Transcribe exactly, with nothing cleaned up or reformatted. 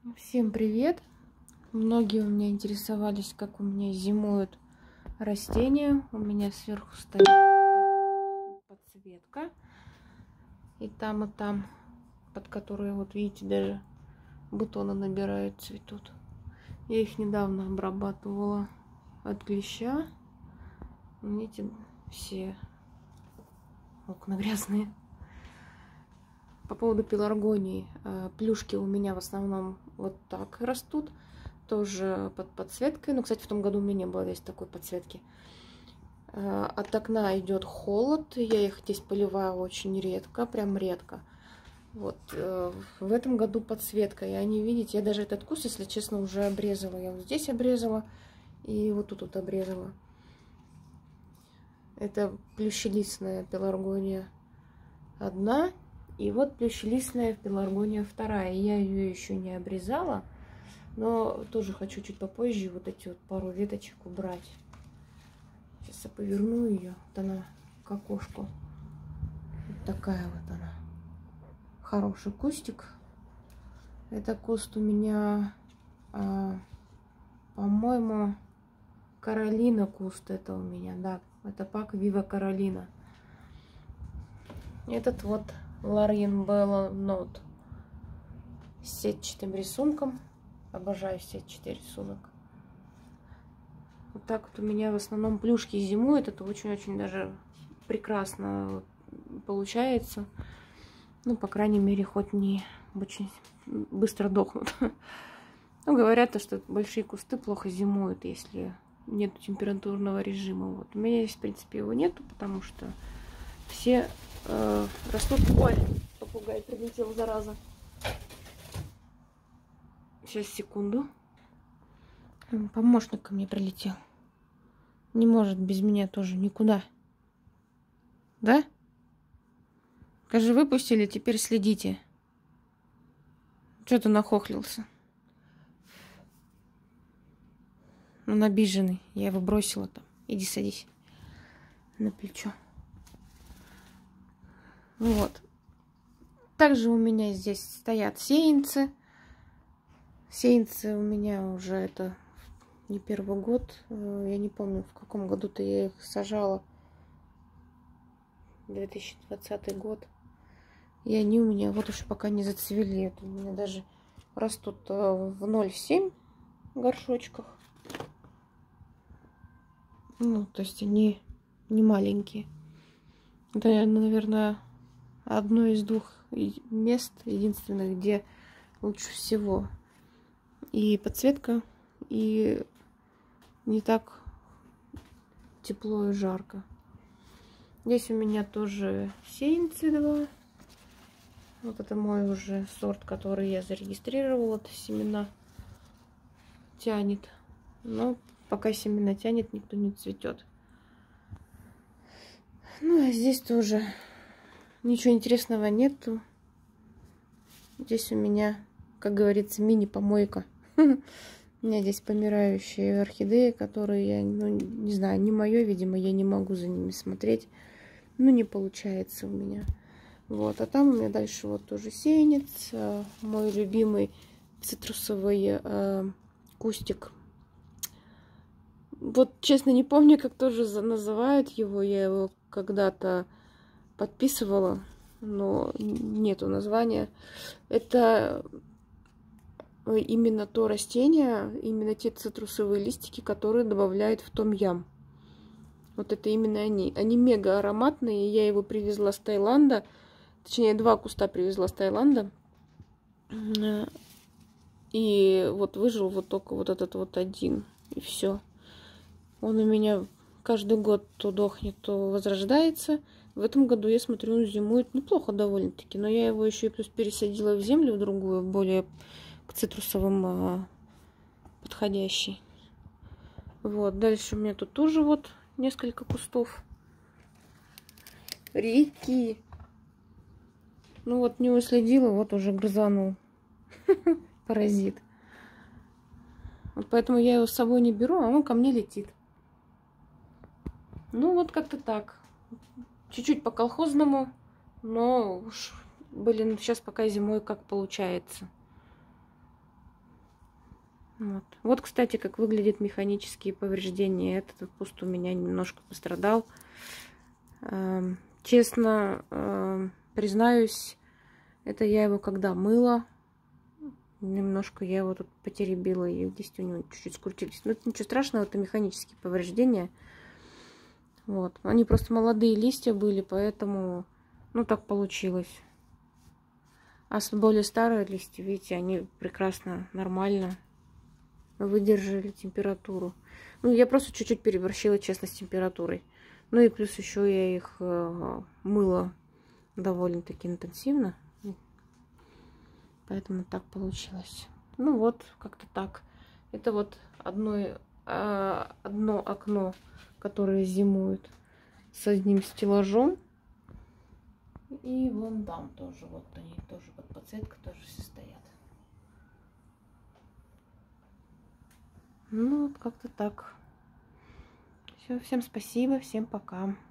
Всем привет! Многие у меня интересовались, как у меня зимуют растения. У меня сверху стоит подсветка. И там, и там, под которой, вот видите, даже бутоны набирают, цветут. Я их недавно обрабатывала от клеща. Видите, все окна грязные. По поводу пеларгонии. Плюшки у меня в основном вот так растут. Тоже под подсветкой. Но, кстати, в том году у меня не было здесь такой подсветки. От окна идет холод. Я их здесь поливаю очень редко. Прям редко. Вот. В этом году подсветка. И они, видите, я даже этот куст, если честно, уже обрезала. Я вот здесь обрезала. И вот тут вот обрезала. Это плющелистная пеларгония одна. И вот плющелистная пеларгония вторая. Я ее еще не обрезала, но тоже хочу чуть попозже вот эти вот пару веточек убрать. Сейчас я поверну ее. Вот она к окошку. Вот такая вот она. Хороший кустик. Это куст у меня, а, по-моему, Каролина куст. Это у меня, да. Это пак Вива Каролина. Этот вот Ларьен Белла Нот с сетчатым рисунком. Обожаю сетчатый рисунок. Вот так вот у меня в основном плюшки зимуют. Это очень-очень даже прекрасно получается. Ну, по крайней мере, хоть не очень быстро дохнут. Ну, говорят, что большие кусты плохо зимуют, если нет температурного режима. Вот. У меня здесь, в принципе, его нету, потому что все э, растут. Ой, попугай прилетел, зараза. Сейчас, секунду. Помощник ко мне прилетел. Не может без меня тоже никуда. Да? Скажи, выпустили, теперь следите. Что ты нахохлился? Он обиженный. Я его бросила там. Иди садись на плечо. Вот. Также у меня здесь стоят сеянцы. Сеянцы у меня уже это не первый год. Я не помню, в каком году-то я их сажала. две тысячи двадцатый год. И они у меня вот еще пока не зацвели. Это у меня даже растут в ноль семь горшочках. Ну, то есть они не маленькие. Это, наверное, одно из двух мест единственных, где лучше всего и подсветка, и не так тепло и жарко. Здесь у меня тоже сеянцы два. Вот это мой уже сорт, который я зарегистрировала. Это семена тянет. Но пока семена тянет, никто не цветет. Ну, а здесь тоже ничего интересного нету. Здесь у меня, как говорится, мини-помойка. У меня здесь помирающие орхидеи, которые я, ну, не знаю, не мое, видимо, я не могу за ними смотреть. Ну, не получается у меня. Вот, а там у меня дальше вот тоже сеянец, мой любимый цитрусовый э, кустик. Вот, честно, не помню, как тоже называют его. Я его когда-то подписывала, но нету названия. Это именно то растение, именно те цитрусовые листики, которые добавляют в том-ям. Вот это именно они. Они мега ароматные. Я его привезла с Таиланда. Точнее, два куста привезла с Таиланда. И вот выжил вот только вот этот вот один. И все. Он у меня каждый год то дохнет, то возрождается. В этом году, я смотрю, он зимует неплохо довольно-таки. Но я его еще и плюс пересадила в землю, в другую, более к цитрусовым а, подходящий. Вот. Дальше у меня тут тоже вот несколько кустов. Рики. Ну вот, не уследила, вот уже грызанул. Паразит. Вот поэтому я его с собой не беру, а он ко мне летит. Ну вот как-то так. Чуть-чуть по-колхозному, но уж, блин, сейчас пока зимой как получается. Вот. Вот, кстати, как выглядят механические повреждения. Этот куст у меня немножко пострадал. Эм, честно, эм, признаюсь, это я его когда мыла, немножко я его тут потеребила, и здесь у него чуть-чуть скрутились. Но это ничего страшного, это механические повреждения. Вот. Они просто молодые листья были, поэтому, ну, так получилось. А более старые листья, видите, они прекрасно, нормально выдержали температуру. Ну, я просто чуть-чуть переборщила, честно, с температурой. Ну и плюс еще я их э, мыла довольно-таки интенсивно. Поэтому так получилось. Ну вот, как-то так. Это вот одно, э, одно окно, которое зимует с одним стеллажом. И вон там тоже, вот они тоже под подсветкой тоже все стоят. Ну, вот как-то так. Все, всем спасибо, всем пока.